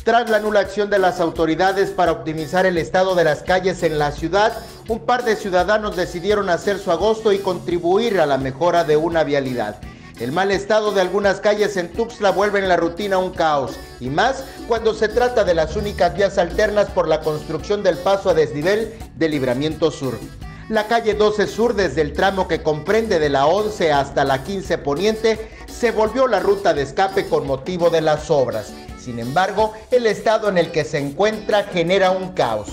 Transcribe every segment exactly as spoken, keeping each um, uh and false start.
Tras la nula acción de las autoridades para optimizar el estado de las calles en la ciudad, un par de ciudadanos decidieron hacer su agosto y contribuir a la mejora de una vialidad. El mal estado de algunas calles en Tuxtla vuelve en la rutina un caos, y más cuando se trata de las únicas vías alternas por la construcción del paso a desnivel de Libramiento Sur. La calle doce Sur, desde el tramo que comprende de la once hasta la quince Poniente, se volvió la ruta de escape con motivo de las obras. Sin embargo, el estado en el que se encuentra genera un caos.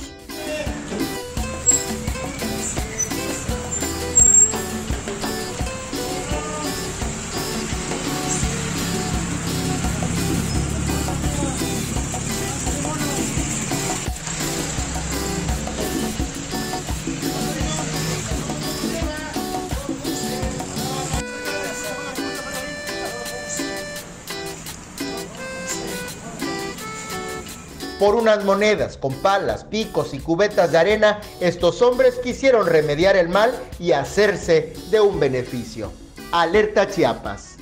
Por unas monedas, con palas, picos y cubetas de arena, estos hombres quisieron remediar el mal y hacerse de un beneficio. Alerta Chiapas.